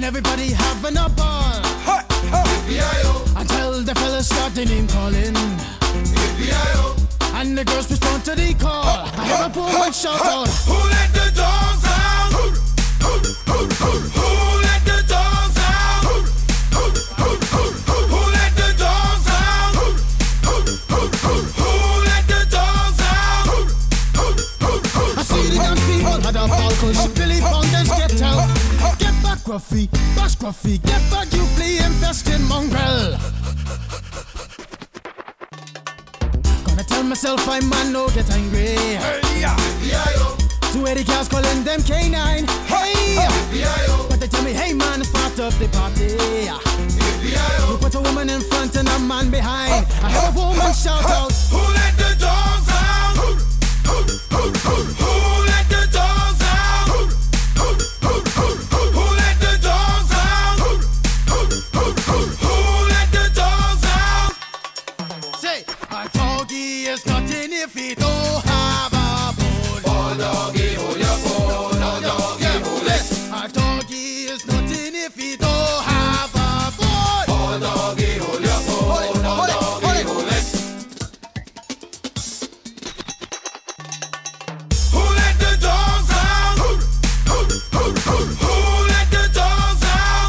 and everybody having a ball. Until the fellas start the name calling, and the girls respond to the call. I hear a woman shout out, who let the dogs out? Who let the dogs out? Who let the dogs out? Who let the dogs out? I see the dance people had a ball, cause Billy Fountains get out. Get back, Gruffy, bash Gruffy, get back, you flea infested mongrel. Gonna tell myself I man no get angry. Two Eddie cars calling them K9. Hey, but they tell me, hey man, start up the party. You put a woman in front and a man behind. I heard a woman shout out, who let the dogs out? Who let the dogs out? Who let the dogs out? Who let the dogs out? Say, a doggy is nothing if he don't have a bone. Oh, doggy, hold your bone. Oh, doggy, hold it. A doggy is nothing if he don't have a bone. Oh, doggy, hold your bone. Oh, doggy, hold it. Who let the dogs out? Who let the dogs out?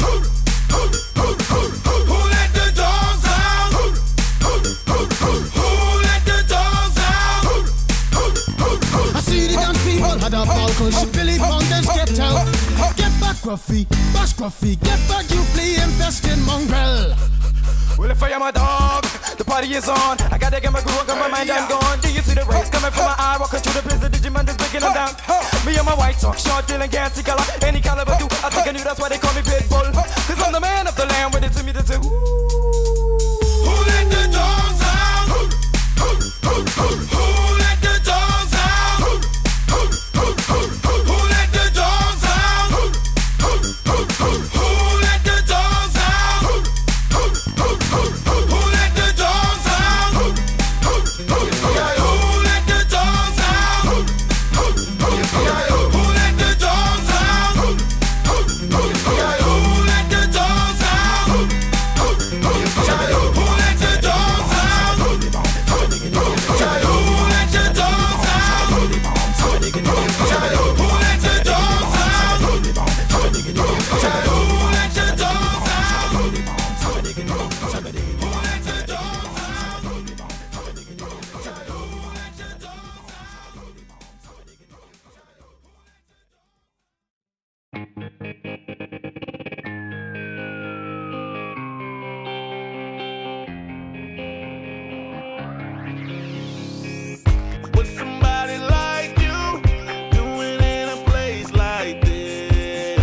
Who let the dogs out? Who let the dogs out? I see the dance people had a ball, cause Billy Fountains get out. Get back, Gruffy, bash Gruffy, get back, you flea infested mongrel. Well, if I am a dog, the party is on. I gotta get my groove on, got my mind, I'm gone. Do you see the rays coming from my eye? Walking through the prison, Digimon is breaking them down. Me and my white talk, short, dealing, gassy color. Any caliber do, I think I knew that's why they call me Pitbull. Cause I'm the man of the land, with it to me to say, ooh. Who let the dogs out? Who let the dogs out? Who let the dogs out? Who let the dogs out? Who let the dogs out? Who let the dogs out? Who let the dogs out? Who let the dogs out? Who let the dogs out? Who let the dogs out? Who let the dogs out? Who let the dogs out? Who let the dogs out? With somebody like you doing in a place like this?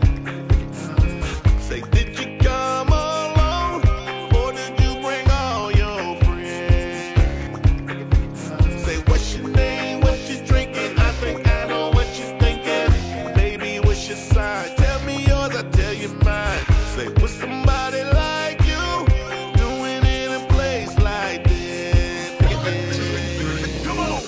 Say, did you come alone or did you bring all your friends? Say, what's your name, what you drinking? I think I know what you're thinking. Baby, what's your sign? Tell me yours, I tell you mine. Say, with somebody like you doing in a place like this? Come on.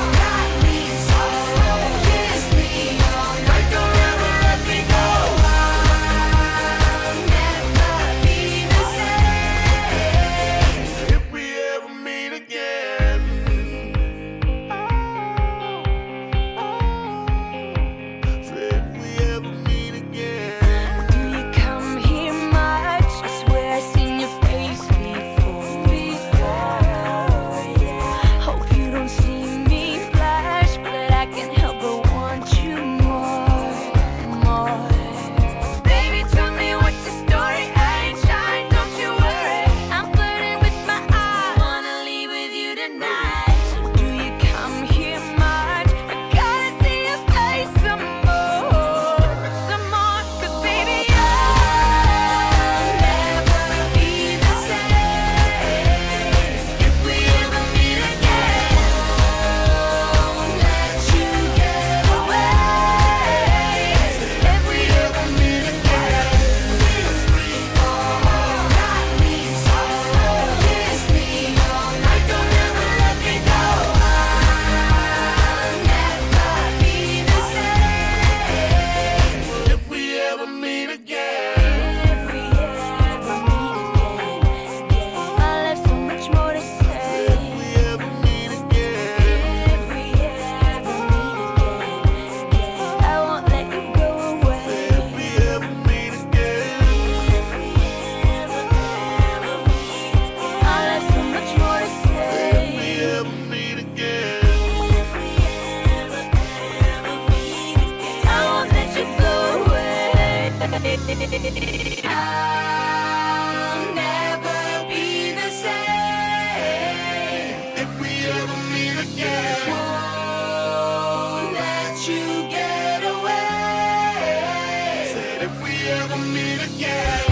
Don't ever let me go. we ever meet again.